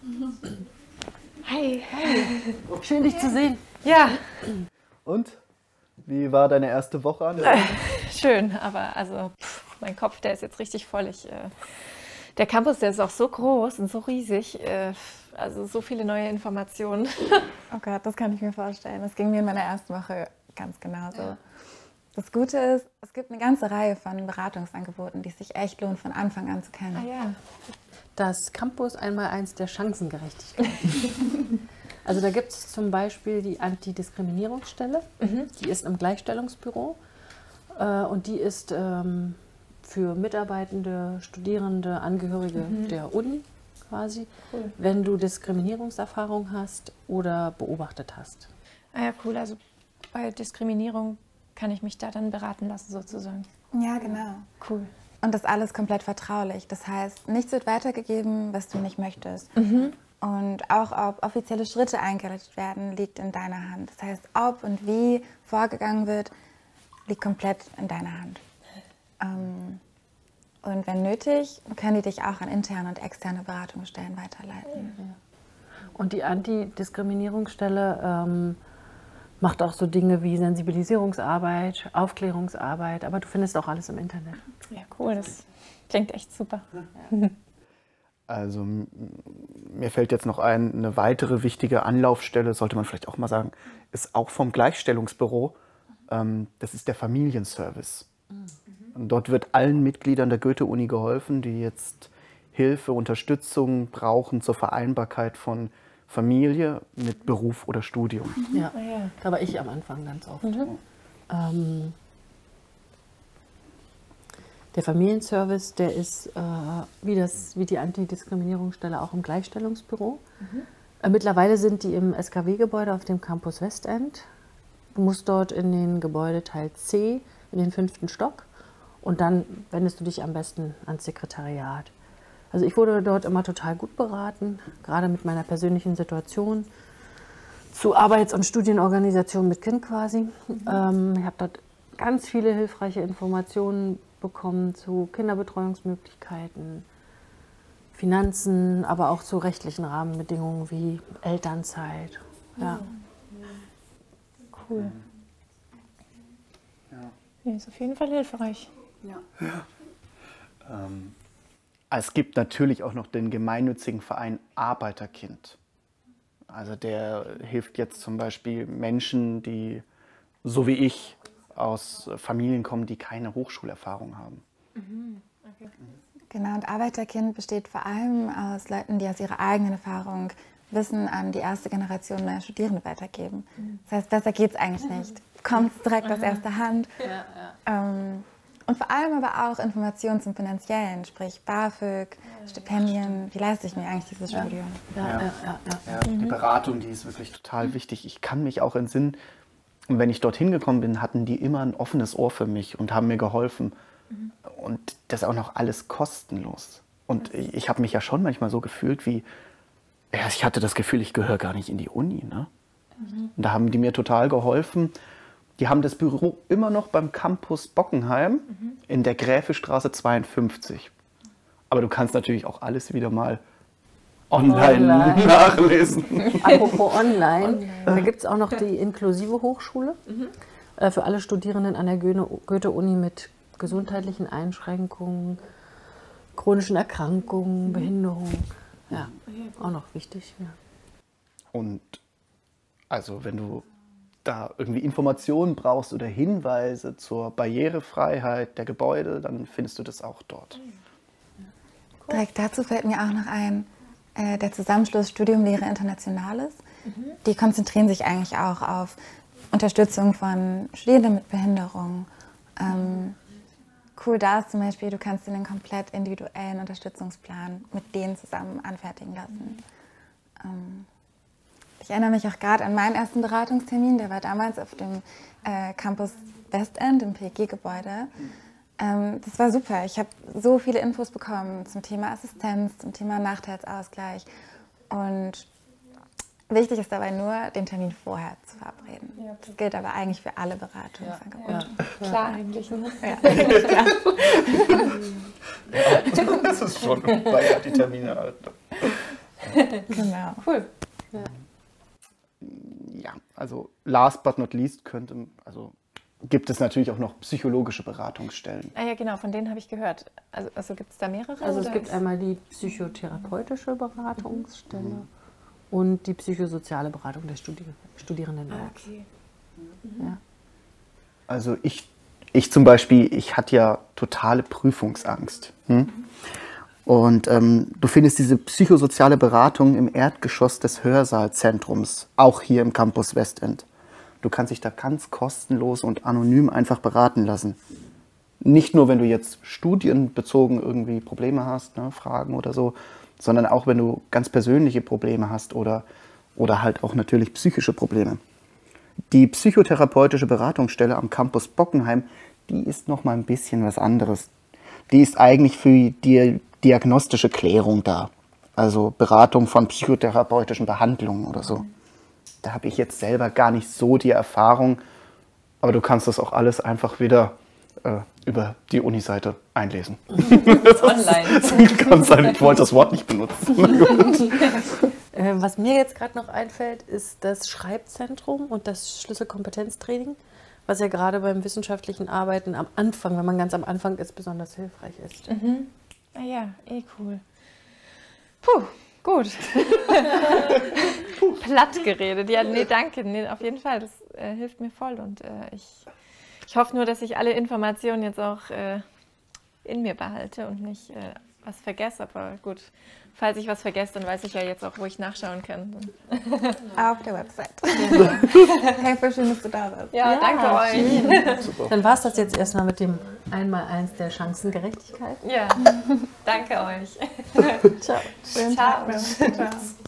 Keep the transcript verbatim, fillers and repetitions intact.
Hi. Hi. Schön, dich zu sehen. Ja. Und? Wie war deine erste Woche an? Äh, schön, aber also pff, mein Kopf, der ist jetzt richtig voll. Ich, äh, der Campus, der ist auch so groß und so riesig. Äh, also so viele neue Informationen. Oh Gott, das kann ich mir vorstellen. Das ging mir in meiner ersten Woche ganz genauso. Ja. Das Gute ist, es gibt eine ganze Reihe von Beratungsangeboten, die es sich echt lohnt, von Anfang an zu kennen. Ah, ja. Das Campus einmal eins der Chancengerechtigkeit. Also da gibt es zum Beispiel die Antidiskriminierungsstelle, mhm. die ist im Gleichstellungsbüro äh, und die ist ähm, für Mitarbeitende, Studierende, Angehörige mhm. der Uni quasi, cool. wenn du Diskriminierungserfahrung hast oder beobachtet hast. Ah ja, cool. Also bei Diskriminierung kann ich mich da dann beraten lassen sozusagen. Ja, genau. Cool. Und das alles komplett vertraulich. Das heißt, nichts wird weitergegeben, was du nicht möchtest. Mhm. Und auch ob offizielle Schritte eingeleitet werden, liegt in deiner Hand. Das heißt, ob und wie vorgegangen wird, liegt komplett in deiner Hand. Ähm, und wenn nötig, können die dich auch an interne und externe Beratungsstellen weiterleiten. Und die Antidiskriminierungsstelle ähm, macht auch so Dinge wie Sensibilisierungsarbeit, Aufklärungsarbeit, aber du findest auch alles im Internet. Ja, cool, das klingt echt super. Ja. Also mir fällt jetzt noch ein, eine weitere wichtige Anlaufstelle, sollte man vielleicht auch mal sagen, ist auch vom Gleichstellungsbüro. Ähm, das ist der Familienservice. Und dort wird allen Mitgliedern der Goethe-Uni geholfen, die jetzt Hilfe, Unterstützung brauchen zur Vereinbarkeit von Familie mit Beruf oder Studium. Mhm. Ja, da war ich am Anfang ganz oft. Mhm. Ähm, der Familienservice, der ist äh, wie, das, wie die Antidiskriminierungsstelle auch im Gleichstellungsbüro. Mhm. Äh, mittlerweile sind die im S K W-Gebäude auf dem Campus Westend. Du musst dort in den Gebäudeteil C, in den fünften Stock, und dann wendest du dich am besten ans Sekretariat. Also ich wurde dort immer total gut beraten, gerade mit meiner persönlichen Situation, zu Arbeits- und Studienorganisation mit Kind quasi. Mhm. Ähm, ich habe dort ganz viele hilfreiche Informationen bekommen zu Kinderbetreuungsmöglichkeiten, Finanzen, aber auch zu rechtlichen Rahmenbedingungen wie Elternzeit. Ja. Cool. Ja. Ja, ist auf jeden Fall hilfreich. Ja. Ja. Ähm. Es gibt natürlich auch noch den gemeinnützigen Verein Arbeiterkind. Also der hilft jetzt zum Beispiel Menschen, die, so wie ich, aus Familien kommen, die keine Hochschulerfahrung haben. Mhm. Okay. Genau, und Arbeiterkind besteht vor allem aus Leuten, die aus ihrer eigenen Erfahrung Wissen an die erste Generation neuer Studierende weitergeben. Mhm. Das heißt, besser geht es eigentlich nicht. Du bekommst direkt aus erster Hand. Ja, ja. Ähm, Und vor allem aber auch Informationen zum Finanziellen, sprich BAföG, ja, Stipendien. Wie leiste ich mir eigentlich dieses ja. Studium? Ja, ja, ja, ja. Ja, die Beratung, die ist wirklich total wichtig. Ich kann mich auch entsinnen, wenn ich dorthin gekommen bin, hatten die immer ein offenes Ohr für mich und haben mir geholfen. Mhm. Und das auch noch alles kostenlos. Und ich, ich habe mich ja schon manchmal so gefühlt wie, ja, ich hatte das Gefühl, ich gehöre gar nicht in die Uni. Ne? Mhm. Und da haben die mir total geholfen. Die haben das Büro immer noch beim Campus Bockenheim mhm. in der Gräfestraße zweiundfünfzig. Aber du kannst natürlich auch alles wieder mal online, online. nachlesen. Apropos online, online. Da gibt es auch noch die inklusive Hochschule mhm. äh, für alle Studierenden an der Goethe-Uni mit gesundheitlichen Einschränkungen, chronischen Erkrankungen, mhm. Behinderung. Ja, auch noch wichtig. Ja. Und also wenn du da irgendwie Informationen brauchst oder Hinweise zur Barrierefreiheit der Gebäude, dann findest du das auch dort. Cool. Direkt dazu fällt mir auch noch ein, äh, der Zusammenschluss Studium Lehre Internationales. Mhm. Die konzentrieren sich eigentlich auch auf Unterstützung von Studierenden mit Behinderung. Ähm, cool da ist zum Beispiel, du kannst dir einen komplett individuellen Unterstützungsplan mit denen zusammen anfertigen lassen. Ähm, Ich erinnere mich auch gerade an meinen ersten Beratungstermin, der war damals auf dem äh, Campus Westend im P G Gebäude. Ähm, das war super. Ich habe so viele Infos bekommen zum Thema Assistenz, zum Thema Nachteilsausgleich. Und wichtig ist dabei nur, den Termin vorher zu verabreden. Ja. Das gilt aber eigentlich für alle Beratungsangebote. Ja. Ja. Klar eigentlich. Ne? Ja. Ja, das ist schon bei die Termine halt. Genau. Cool. Ja. Ja, also last but not least könnte, also gibt es natürlich auch noch psychologische Beratungsstellen. Ah ja, genau, von denen habe ich gehört. Also, also gibt es da mehrere? Also es oder gibt ist- einmal die psychotherapeutische Beratungsstelle und die psychosoziale Beratung der Studi Studierenden. Ah, okay. Ja. Also ich, ich zum Beispiel, ich hatte ja totale Prüfungsangst. Hm? Und ähm, du findest diese psychosoziale Beratung im Erdgeschoss des Hörsaalzentrums, auch hier im Campus Westend. Du kannst dich da ganz kostenlos und anonym einfach beraten lassen. Nicht nur, wenn du jetzt studienbezogen irgendwie Probleme hast, ne, Fragen oder so, sondern auch, wenn du ganz persönliche Probleme hast oder, oder halt auch natürlich psychische Probleme. Die psychotherapeutische Beratungsstelle am Campus Bockenheim, die ist noch mal ein bisschen was anderes. Die ist eigentlich für die diagnostische Klärung da. Also Beratung von psychotherapeutischen Behandlungen oder so. Da habe ich jetzt selber gar nicht so die Erfahrung, aber du kannst das auch alles einfach wieder äh, über die Uni-Seite einlesen. Online. Kann sein, ich wollte das Wort nicht benutzen. Äh, was mir jetzt gerade noch einfällt, ist das Schreibzentrum und das Schlüsselkompetenztraining, was ja gerade beim wissenschaftlichen Arbeiten am Anfang, wenn man ganz am Anfang ist, besonders hilfreich ist. Mhm. Ah ja, eh cool. Puh, gut. Platt geredet. Ja, nee, danke. Nee, auf jeden Fall, das äh, hilft mir voll. Und äh, ich, ich hoffe nur, dass ich alle Informationen jetzt auch äh, in mir behalte und nicht äh, was vergesse. Aber gut, falls ich was vergesse, dann weiß ich ja jetzt auch, wo ich nachschauen kann. Auf der Website. Hey, voll schön, dass du da bist. Ja, Ja, danke euch. Super. Dann war es das jetzt erstmal mit dem Einmaleins der Chancengerechtigkeit. Ja, danke euch. Ciao. Schönen Ciao. Tag noch. Ciao.